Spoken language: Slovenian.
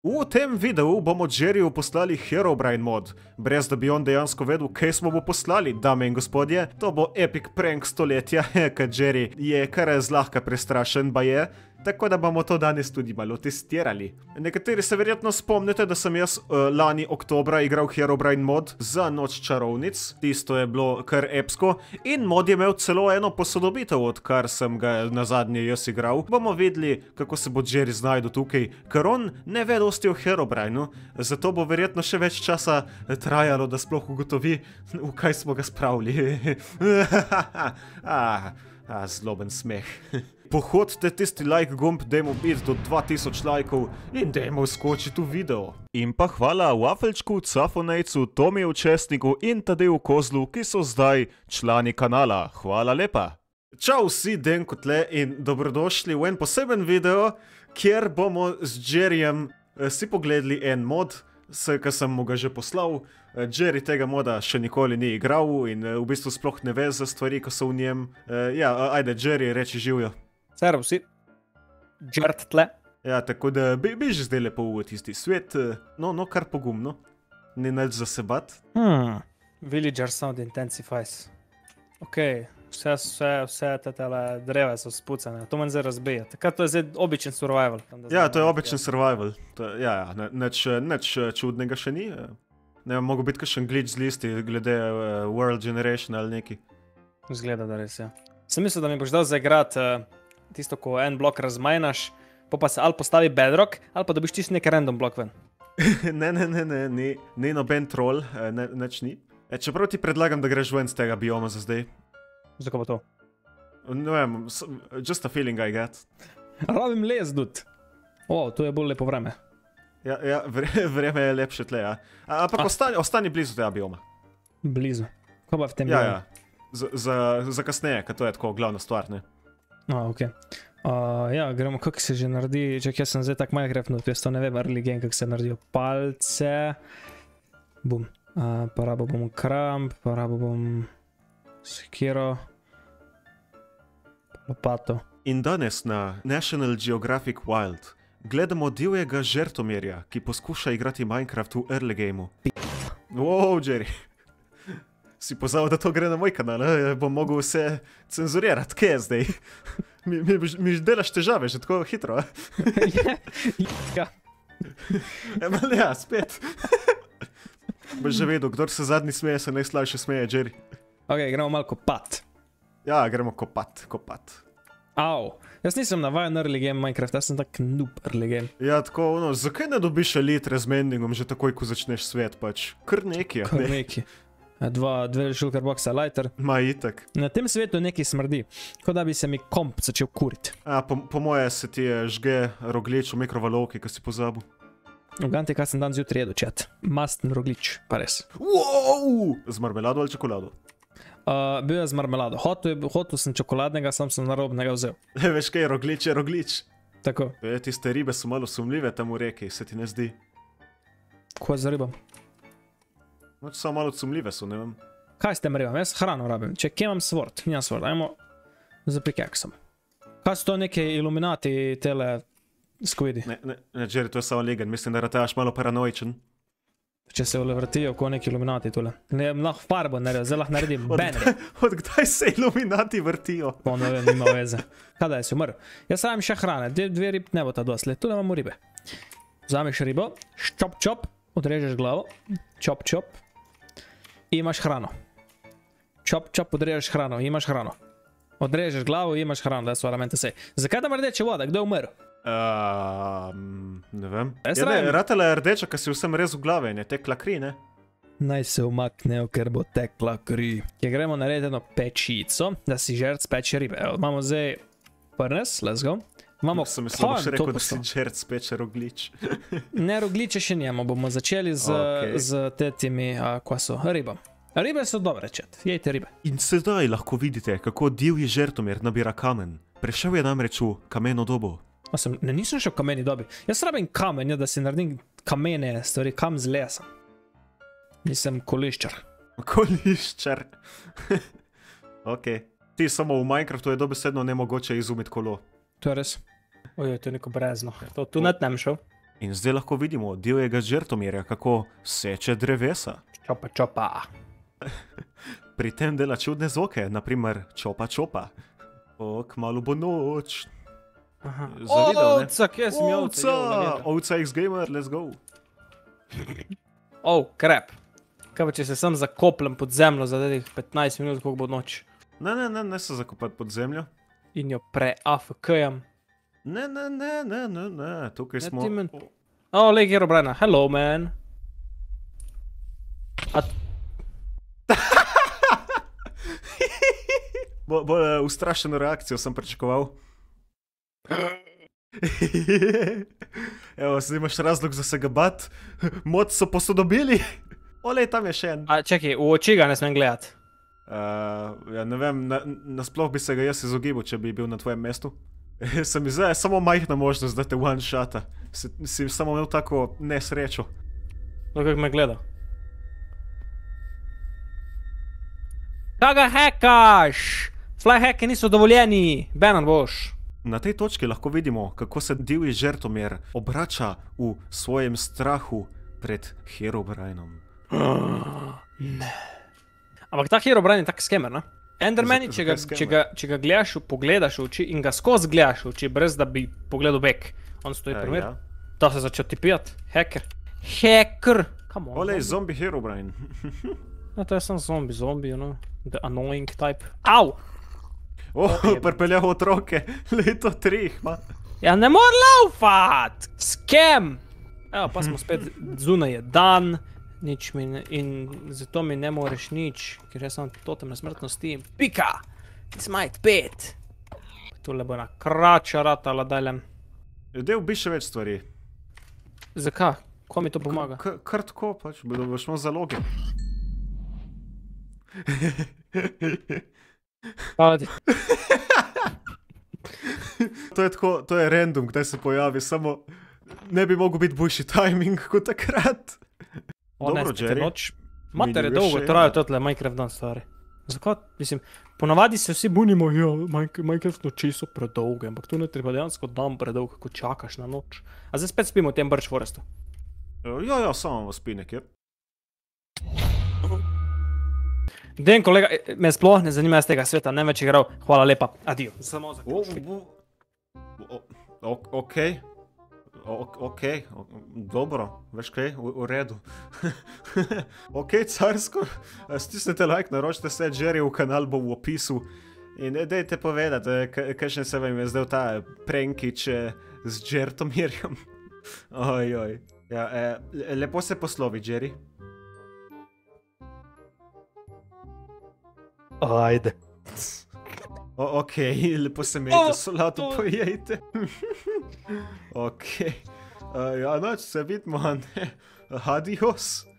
V tem videu bomo Jerryju poslali Herobrine mod, brez da bi on dejansko vedel, kaj smo mu poslali, dame in gospodje. To bo epic prank stoletja, ker Jerry je kar zlahka prestrašen, baje. Tako da bomo to danes tudi malo testirali. Nekateri se verjetno spomnite, da sem jaz lani oktobra igral Herobrine mod za Noč čarovnic. Tisto je bilo kar epsko in mod je imel celo eno posodobitev, odkar sem ga nazadnje jaz igral. Bomo videli, kako se bo Jerry znajdel tukaj, ker on ne ve dosti o Herobrineu, zato bo verjetno še več časa trajalo, da sploh ugotovi, v kaj smo ga spravili. Zloben smeh. Pohodite tisti like gumb, dajmo biti do 2000 lajkov in dajmo skočiti v video. In pa hvala Wafelčku, Cafonejcu, Tomiju Česniku in Tadeju Kozlu, ki so zdaj člani kanala. Hvala lepa. Čau vsi, Denko tle in dobrodošli v en poseben video, kjer bomo z Jerryjem si pogledali en mod, ki sem mu ga že poslal. Jerry tega moda še nikoli ni igral in v bistvu sploh ne ve za stvari, ko so v njem. Ajde, Jerry, reči živjo. Servo vsi. Džert tle. Ja, tako da bi že zdaj lepo v tisti svet. No, kar pogumno. Ni nič za se bat. Villager sound intensifies. Ok, vse te tele dreve so spucane. To manj zdaj razbija. Tako to je zdaj običen survival. Ja, to je običen survival. Ja, nič čudnega še ni. Ne vem, mogo biti kakšen glitch z listi glede World Generation ali neki. Zgleda, da res, ja. Sem mislil, da mi boš dal zaigrati tisto, ko en blok razmajnaš, pa se ali postavi bedrock, ali pa dobiš tisti nek random blok ven. Ne, ni noben troll, nič ni. Čeprav ti predlagam, da greš ven z tega bioma za zdaj. Zakaj pa to? Ne vem, just a feeling I get. Rabim les, dud. To je bolj lepo vreme. Ja, vreme je lepše tle, ja. Ampak ostani blizu tega bioma. Blizu. Ko pa v tem biomu? Ja. Za kasneje, ker to je tako glavna stvar, ne? Ok. Ja, gremo, kako se že naredi, čak jaz sem zdaj tak Minecraft, jaz to ne vem, early game, kako se naredijo palce. Bum. Porabo bom kramp, porabo bom sekiro, lopato. In danes na National Geographic Wild gledamo divjega žertomerja, ki poskuša igrati Minecraft v early gameu. Wow, Jerry. Si pozval, da to gre na moj kanal, bom mogel vse cenzurirati. Kje je zdaj? Mi delaš težave že tako hitro. Ja. Ja, spet. Boš že vedel, kdor se zadnji smeje, se najslajše smeje, Jerry. Ok, gremo malo kopat. Ja, gremo kopat. Au, jaz nisem navajen early game Minecraft, jaz sem tak noob early game. Ja, tako, zakaj ne dobiš elitre z mendingom že takoj, ko začneš svet, pač? Kar neki, Kar neki. Dve shulker boxa lighter. Ma itak. Na tem svetu nekaj smrdi, kot da bi se mi komp začel kuriti. Po moje se ti je žge roglič v mikrovalovki, ko si pozabil. Uganti, kaj sem dan zjutraj jedel, čat. Masten roglič, pa res. Wow! Z marmelado ali čokolado? Bil je z marmelado. Hotel sem čokoladnega, sam sem narobnega vzel. Veš kaj, roglič je roglič. Tako. Tiste ribe so malo sumljive tam v reki, se ti ne zdi? Kaj za riba? So malo sumljive so, ne vem. Kaj s tem ribam? Jaz hrano rabim. Če kje imam svord? Nimam svord. Ajmo za pikeksom. Kaj so to neke iluminati tele skvidi? Ne, Jerry, to je samo legend. Mislim, da rataš malo paranoičen. Če se vrtijo kot neki iluminati tole. Ne, lahko farbo naredim, zdaj lahko naredim banner. Od kdaj se iluminati vrtijo? Pa ne vem, nima veze. Kaj da je si umrl? Jaz rabim še hrane. Dve rib ne bo ta dosled. Tule imamo ribe. Vzameš ribo, čop, odrežeš glavo, čop. Imaš hrano. Čop, odrežeš hrano, imaš hrano. Odrežeš glavo, imaš hrano, da so elemente sej. Zakaj tam rdeče voda? Kdo je umrl? Ne vem. Ratela je rdeča, ker si vsem rez v glave in je tekla kri, ne? Naj se umaknejo, ker bo tekla kri. Kje gremo narediti eno pečico, da si žert speče ribe. Evo, imamo zdaj prnes, let's go. Sem mislil, boš rekel, da si žert speče roglič. Ne, rogliče še njemo, bomo začeli z tetimi, kva so, ribam. Ribe so dobre, čet, jejte ribe. In sedaj lahko vidite, kako divji žertomer nabira kamen. Prešel je namreč v kameno dobo. Nisem še v kameni dobi. Jaz rabim kamen, da si naredim kamene stvari, kam z lesa. Nisem koliščar. Koliščar. Ok. Ti samo v Minecraftu je dobesedno nemogoče izumiti kolo. To je res. Ojoj, to je neko brezno. To tu net nem šel. In zdaj lahko vidimo divjega Žertomirja, kako seče drevesa. Čopa, čopa. Pri tem dela čudne zvoke, naprimer čopa čopa. O, kmalu bo noč. Aha. Zavidel, ne? Ovca, kje si mi ovca? Ovca X-Gamer, let's go. Krep. Kaj pa, če se sem zakopljem pod zemljo za teh 15 minut, koliko bo noč? Ne se zakopati pod zemljo. In jo pre-AFK-jem. Ne, tukaj smo... Lej, Herobrine, hello, man. Bolj ustrašeno reakcijo sem pričakoval. Evo, zdaj imaš razlog za se ga bat. Mod so posodobili. Olej, tam je še en. Čakaj, v oči ga ne smem gledati. Ja, ne vem, nasploh bi se ga jaz izogibal, če bi bil na tvojem mestu. Se mi zdaj samo majhna možnost, da te one-shota. Si samo imel tako nesrečo. No, kako me gleda. Kaj ga hekaš? Fly hacke niso dovoljeni. Banan boš. Na tej točki lahko vidimo, kako se divji Žertomir obrača v svojem strahu pred Herobrinom. Ne. Ampak ta Herobrine je tak skemer, ne? Endermani, če ga gledaš, pogledaš v oči in ga skozi gledaš v oči, brez da bi pogledal back. On stoji primer. Ta se začel tipijati. Hacker. Hacker! Come on. Olej, zombie Herobrine. Ja, to je sam zombie, you know. The annoying type. Au! Pripeljal otroke. Leto 3, ma. Ja, ne mor laufat! Scam! Evo, pa smo spet zunaj je dan. Nič mi ne, in zato mi ne moreš nič, ker jaz sem totem nesmrtnosti. Pika! Smite 5! Tule bo ena krača ratala daljem. Del bi še več stvari. Zakaj? Ko mi to pomaga? Kar tako pač, boš imel zaloge. Hvala ti. To je tako, to je random, kdaj se pojavi, samo ne bi mogel biti boljši timing kot takrat. Dobro, Jerry. Matere dolgo trajajo totle Minecraft dan, stvari. Zakaj? Mislim, ponavadi se vsi bunimo, ja, Minecraft noči so predolge, ampak tu ne treba dejansko dan predolg, kako čakaš na noč. A zdaj spet spimo v tem Birch Forestu. Ja, samo v spine, kjer. Den, kolega, me sploh ne zanima z tega sveta, ne več igral. Hvala lepa. Adijo. Samo za kroški. Okej, dobro, veš kaj, v redu. Okej, carsko, stisnite like, naročite se, Jerryjev kanal bo v opisu. In dajte povedati, kakšen se vam je zdaj ta prankič z Žertomirjem. Ojoj. Ja, lepo se poslovi, Jerry. Ajde. Okej, lepo se imejte, solato pojejte. Okej. Ja, noč se vidimo, ne? Adios.